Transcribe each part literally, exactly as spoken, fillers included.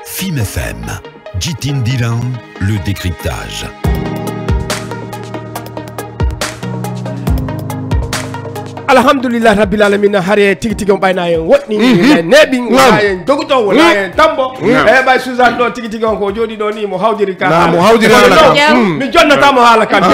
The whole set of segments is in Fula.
F I M F M, Jitin Dilan, le décryptage. Alhamdulillah rabbil alamin hare tigi tigi bayna en wodni nebi en doguto wala en tambo e bay Suzanne do tigi tigi ko jodi do ni mo hawdiri ka na mo hawdiri ala mi jonna tamo hala kan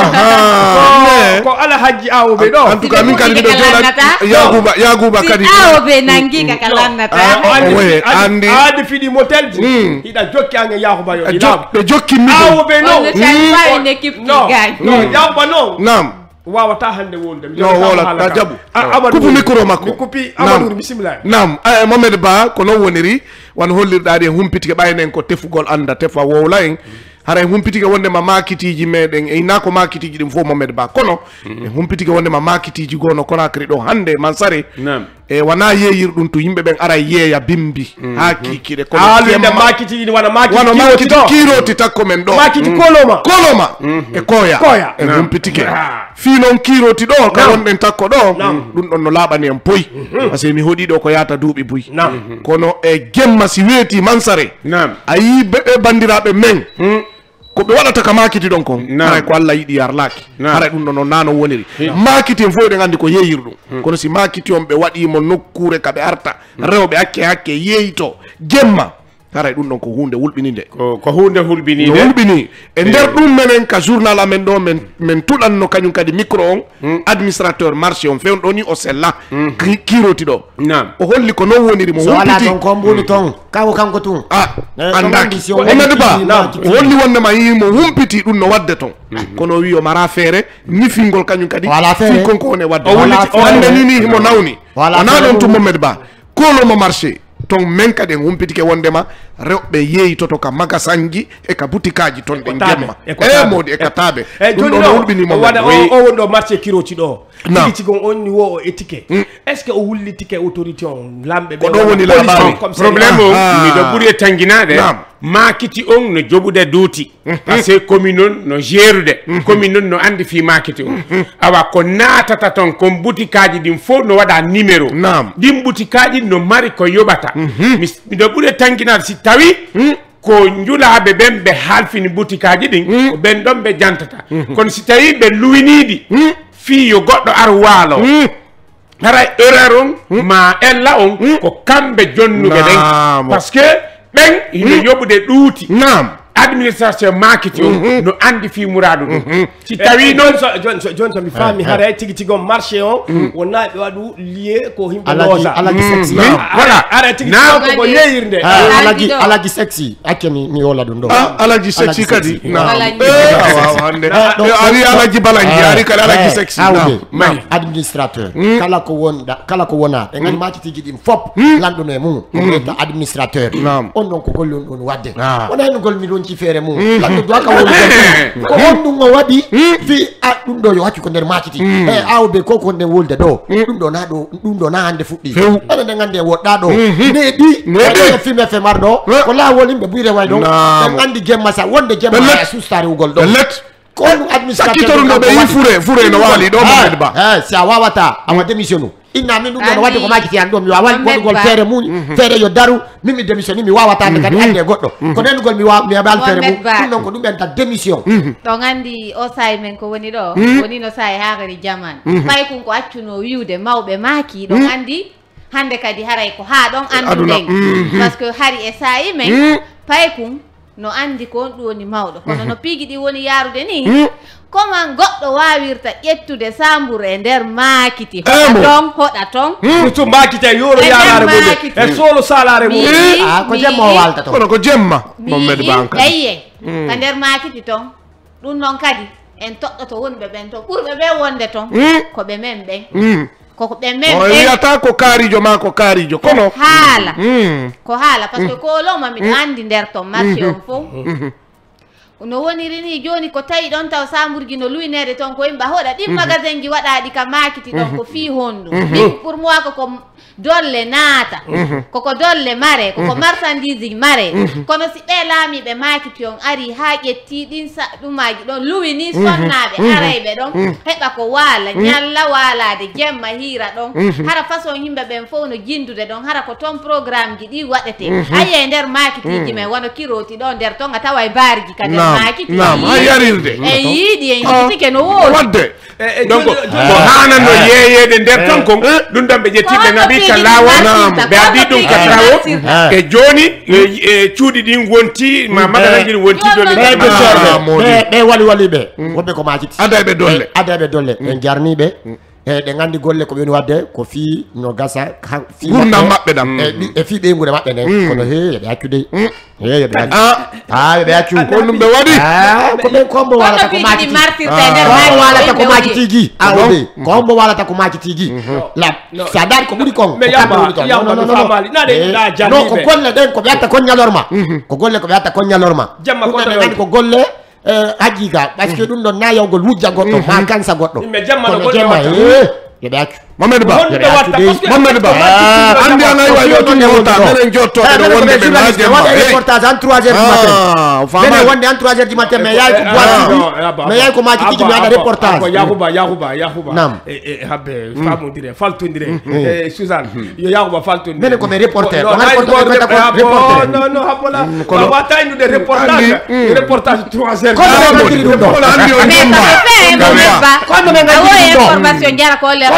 ko ala haji awo be do en tout cas min kan do jona yaguba yaguba kadi awo be nangi ka kalannata andi adi fidi motel ida jokki anga yaguba yo ida be jokki mi awo be no no équipe qui gagne no yaguba no nam waaw ta hande wonde no wala ta jabu kupu micro makko mi kupi Amadou bismillah nam ay Mohamed Ba ko non woniri wan hollirdaade humpitike baynen ko tefugol anda tefa wowla en haray humpitike wonde ma makitiji meden e nako makitiji dum fo Mohamed Ba kono e humpitike wonde ma makitiji gono kono akri do hande mansare nam e wana yeyir dum to yimbe ben ara yeya bimbi ha kikide kono alinde makitiji wana makitiji wana makitiji kiroti takko men do makiti koloma koloma e koya koya e humpitike fi non kiroti do ka wonden takko do dum don no labani en poy parce que mi hodi do ko yata duubi buy kono e gemma si weti mansare nam ayi be bandirabe men ko be wadata ka makiti don ko hay ko Allah yidi yar laki haray dum non nano woniri makiti en fo de gandi ko yeyirdu kono si makiti on be wadi mo nokkure ka be arta rewbe hakke hakke yeyito gemma haray dum don ko hunde hulbininde ko ko hunde hulbininde hulbini e der dum menen ka journal amen do men men tudan no kanyum kadi micro on administrateur marché on fewn doni o sella kiroti do nam o holli ko non woniri mo humpiti so ko mbulu ton kawo kanko tun ah andaki o medde ba holli wonde ma yimo humpiti dum no wadde ton kono wi o mara fere ni fingol kanyum kadi fi konko one wadde o ande ni ni mo nawni ona don to Mohamed Ba ko lo mo marché ton men kadi humpitike wondema rewbe yeyi toto ka magasanji e ka butikaji ton de gemma e modi e katabe dum do hulbini mo wada o wondo marché kiroti do tigi tigi on ni wo étiquette est ce que o wulli tike autorité on lambe be ko do woni la problème o mi do buri tanginade makiti on no jobude duuti parce que commune on no gerude commune on no andi fi makiti on awa ko natata ton ko butikaji dim fo no wada numéro dim butikaji no mari ko yobata mi do buri tanginade si tawi ko njulaabe ben be halfini butikaji din ko ben don be jantata kon si tawi be luwinidi fi yo goddo ar waalo haray erreur on ma ella on ko kambe jonnuge den parce que ben ino yobude duuti nam administration marketing no andi fi muradu ci tawi non jon jon mi fami haray tigi tigi marché on wonna be wadu lié ko himbe loza alaji sexy voilà haray tigi ko yeyirde alaji alaji sexy akeni ni wala dum do alaji sexy kadi na hande ari alaji balanji ari kala alaji sexy na administrateur kala ko wonda kala ko wona e ngani marketing dim fop lando ne mu ko administrateur on non ko gollon don wadde wona en gol mi don ci fere mu lando do ka woni ko on dum wadi fi a dum do yo haccu ko der marketing e awbe ko ko den wolde do dum do na do dum do na hande fuddi ala de ngande wodda do ne di ne fi me fe mardo ko la wolim be buyre way do en andi gemma sa wonde gemma ya sustari ugol do let ko administrateur sakitoru no be fure fure no wali do Mohamed Ba eh si awawata awa démissionnu inna min dum do wadde ko makiti an do mi wawal godugol fere mu fere yo daru mimi démissioni mi wawata de kadi ande goddo ko den gol mi wa mi abal fere mu dum non ko dum en ta démission to ngandi o say men ko woni do woni no say haagari jaman fay kun ko accuno wiude mawbe maki do ngandi hande kadi haray ko ha don andu den parce que hari e say men fay kun no andi ko on woni mawdo kono no pigi di woni yarude ni comment goddo wawirta ƴettude samburu e der makiti hoda ton hoda ton to makite yoro yarare mo e solo salare mo ah ko jemma walta ton kono ko jemma Mohamed Ba eyye ka der makiti ton dum non kadi en toddoto wonbe ben ton burbe be wonde ton ko be men ben ko be men o yata ko karijo ma ko karijo kono hala ko hala parce que ko lo mami andi der ton marché on fo no woniri ni joni ko tawi ɗon taw samburgui no luynede toon ko yimɓe hoɗa ɗin magasin ji waɗaɗi ka makiti ɗon ko fi hondu ɗin pour moi koko dolle naata koko dolle mare koko marchandise mare kono si ɓe laamiɓe makiti on ari ha ƴetti ɗin ɗumaji ɗon luwi ni sonnaɓe arayɓe ɗon heɓa ko waala ñalla waalade jemma hiira ɗon hara façon yimɓe ɓen fof no jindude ɗon hara ko toon programme ji ɗi waɗete aye nder makitiji men wono kiroti ɗo nder toon a tawa e baarji ka nder makiti e yiiɗi en yiitike no woodi donc ko hanano yeeyede nder ton kon ɗum ɗon ɓe ƴetti ɓe ngaɓi ka lawol ɓe addi ɗum ka tawo e joni cuuɗi ɗin wonti ma madanaji ɗin wonti joni ɓe wali wali ɓe woɓɓe ko makiti adaɓe dolle adaɓe dolle ɓe jarniɓe e ɗe gandi golle ko ɓeni wadde ko fi no gasa gurdam maɓɓe ɗam e fi ɓeygude maɓɓe nden kono he yoɓe accude he yoɓe accu a yoɓe accu ko ɗum ɓe waɗi ko ɓen kombo walata ko makiti kombo walata ko makitiji awoɓe kombo walata ko makitiji la sa daari ko ɓuuri kon non ko golle ɗen ko ɓe yatta kon ñalorma ko golle ko ɓe yatta kon ñalorma ɗum ɓe gandi ko golle hajiga parce que ɗum ɗon na yawgol wujja goɗɗo ma kansa goɗɗo kono jemma yoɓe accu Mamadou Ba Mamadou Ba andi an aywa yo tun hewta menen jotto ɗo wonde ɓe maaje ma waɗa reportage en trois heures du matin menen wonde en trois heures du matin mais yaay ko boiti mais yaay ko maji tigi mi waɗa reportage Yakuba Yakuba Yakuba nam e habbe famodire faltondire e Suzanne yo Yakuba faltondire menen ko me reporter on reporter ko reporter non non habola ko wata innude reportage reportage trois heures kono men gandiri ɗum ɗo andi on kono men gandiri ɗum ɗo information jara ko le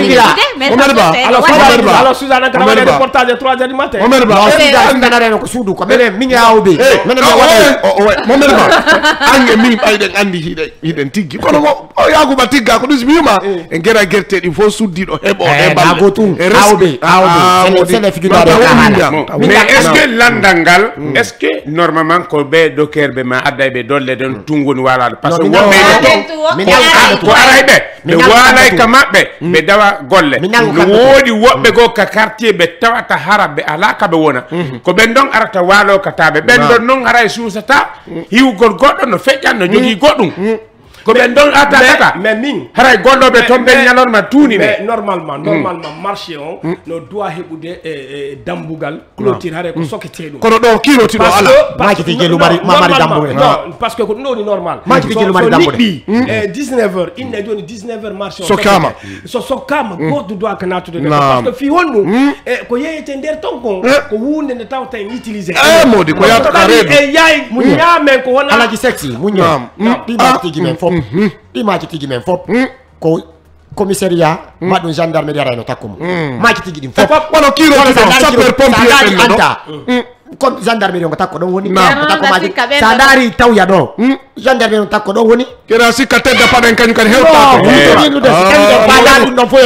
alors Suzanne kana waɗa reportage trois heures du matin Mamadou Ba Suzanne reno ko suudu ko minen min awɓe minen Mamadou Ba ange min ɓayɗen andi hiɗen hiɗen tiggi kono o Yakuba tigga ko ɗum wima e guera guerteɗi fof suddiɗo heeɓo e bago tum awɓe awɓe sene figurade mais est ce que landal ngal est ce que normalement ko ɓe dokerɓe ma adda ɓe dolle ɗon tungoni walade par ce que woɓɓe ko arayɓe ɓe walay ka maɓɓe ɓe dawa golle no woodi woɓɓe goo ka quartier ɓe tawata hara ɓe ala kaɓe wona ko ɓen ɗon arata waalo kataɓe ɓen ɗon noon ara e suusata hiwgol goɗɗo no feƴƴan no jogii goɗɗum ko ɓen ɗon atata mais min haray golloɓe toon ɓe ñalorma tuuni mais normalement normalement marché on no doit heɓude e dambugal clôture haray ko sokete ɗum kono ɗo kiroti ɗo ala makiti jelu mari mari dambugal non parce que ko ɗum ɗoni normal makiti jelu mari dambugal e dix-neuf heures inne joni dix-neuf heures marché on sokkama so sokkama goto doit ko natude parce que fi honɗum e ko yeyete nder ton kon ko hunde nde tawta en utilisé e modi ko yata ka reedu e yaay mo ñaamen ko wona alaji sexy muñam ɗi makitiji men fof ɗi makitiji men fof ko commissariat maɗum gendarmerie arayno takkumo makitiji ɗin fof wono kiroti ɗo sapeur pompier ɓen ɗo comme gendarmerie ngo takko ɗon woni takko maji sa daari tawya ɗo gendarmerie ngo takko ɗon woni kena sikka tedda paɗen kañum kadi hewta ɗum ɗon fof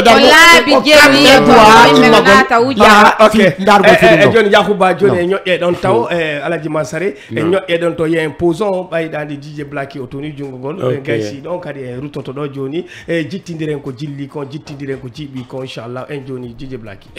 dargol e joni Yakuba joni e ñoƴƴe ɗon taw e Alaji Mansare e ñoƴƴe ɗon to yen poson ɓaydande Dj Blacky o toni junggol gaysi ɗon kadi e ruttoto ɗo joni e jittidiren ko jilli kon jittidiren ko jiiɓi ko inchallah en joni Dj Blacky